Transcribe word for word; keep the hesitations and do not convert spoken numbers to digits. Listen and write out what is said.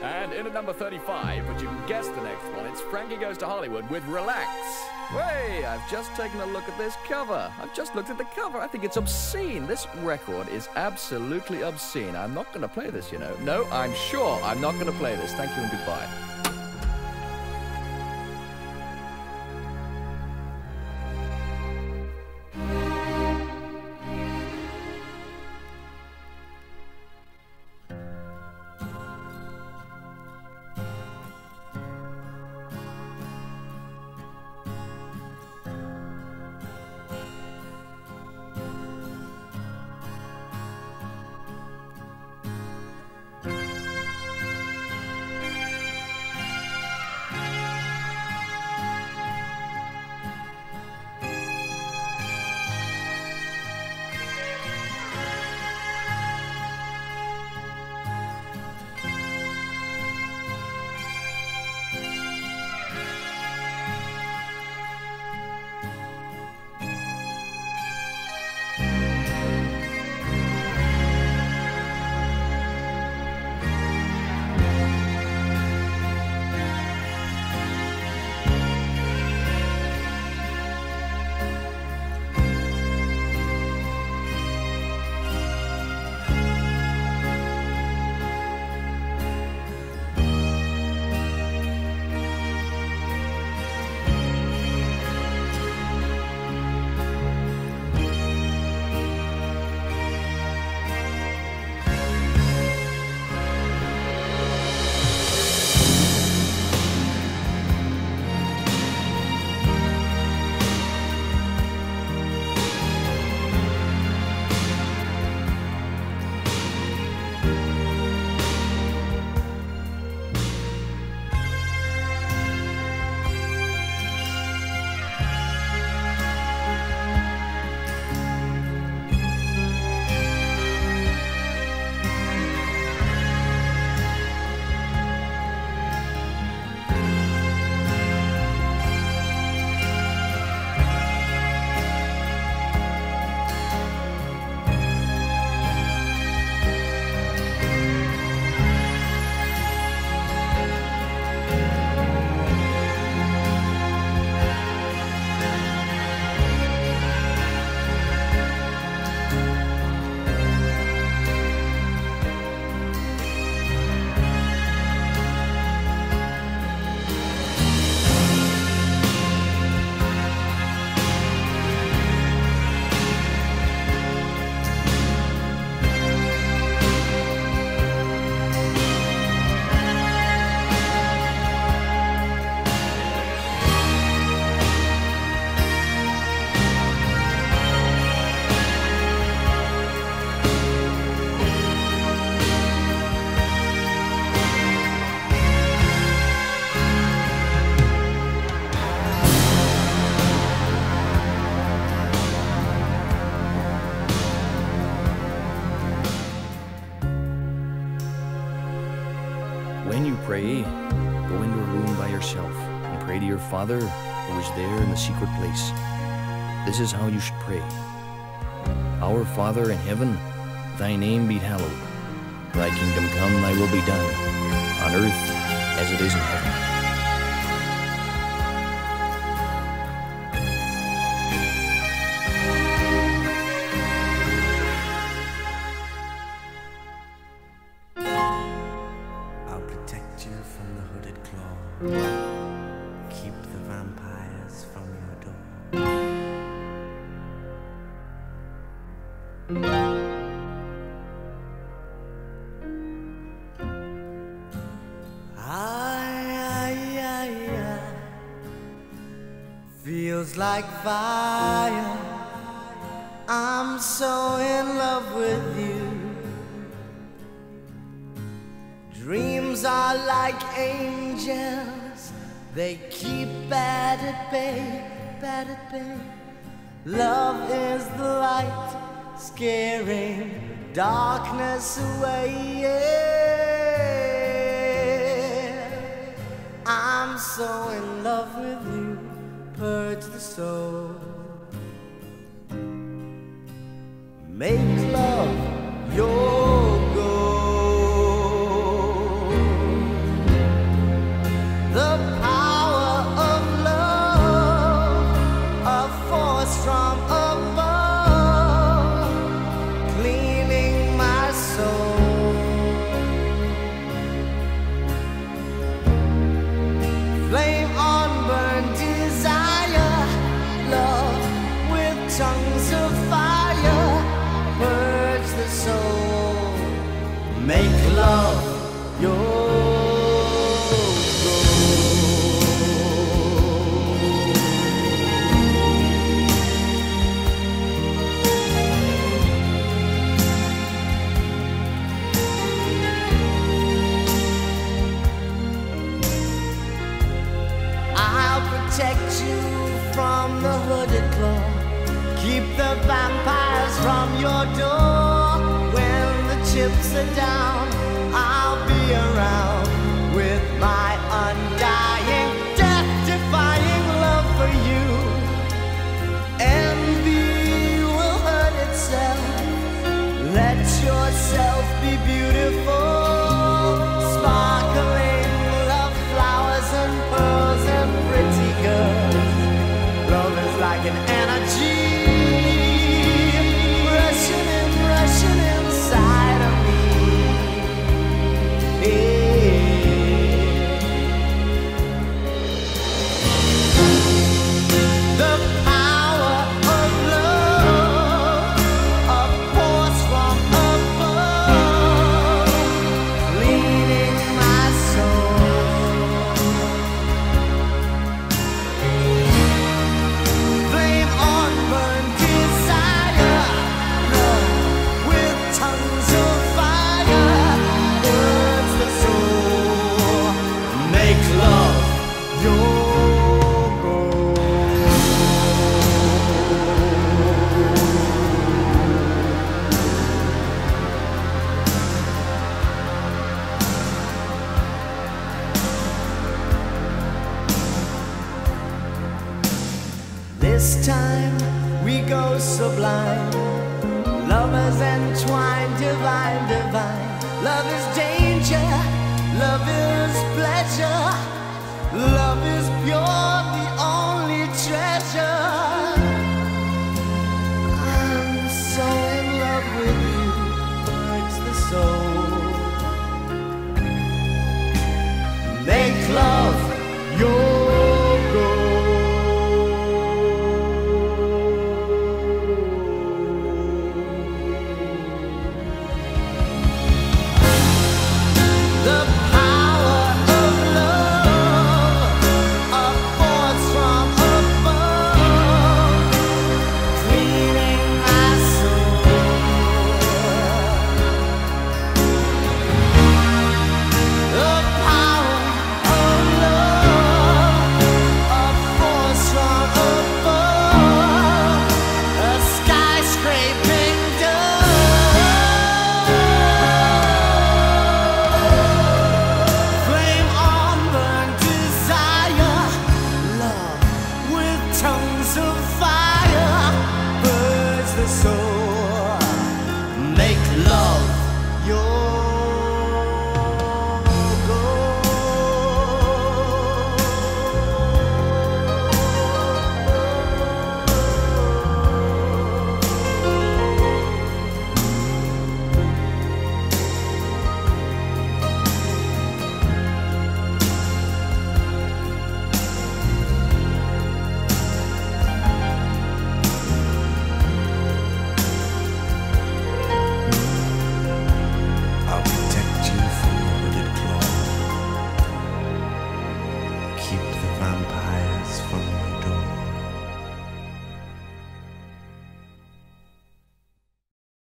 And in at number thirty-five, but you can guess the next one, it's Frankie Goes to Hollywood with Relax. Hey, I've just taken a look at this cover. I've just looked at the cover. I think it's obscene. This record is absolutely obscene. I'm not going to play this, you know. No, I'm sure I'm not going to play this. Thank you and goodbye. When you pray, go into a room by yourself and pray to your Father who is there in the secret place. This is how you should pray. Our Father in heaven, thy name be hallowed. Thy kingdom come, thy will be done, on earth as it is in heaven. Keep the vampires from your door. I, I, I, I feels like fire. I'm so in love with you. Dreams are like angels, they keep bad at bay, bad at bay. Love is the light, scaring darkness away, yeah. I'm so in love with you, purge the soul. Make love your goal. make love your protect you from the hooded claw. Keep the vampires from your door. When the chips are down, I'll be around with my undying, death-defying love for you. Envy will hurt itself. Let yourself be beautiful, sparkling love flowers and pearls and pretty girls. Love is like an energy rushing in, rushing inside of me. The power of love, a force from above, leading my soul. Flame on, burn desire, love with tongues of fire, burns the soul. Make love your This time we go sublime, lovers entwined, divine, divine. Love is danger, love is pleasure, love is pure, the only treasure. I'm so in love with you, hurts the soul. Make love your goal. The power of love, a force from above, cleaning my soul. The power of love, a force from above, a skyscraping dove. Flame on, burn desire, love with tongues of fire, burns the soul. Make love your I'll protect you from the wicked claw. Keep the vampire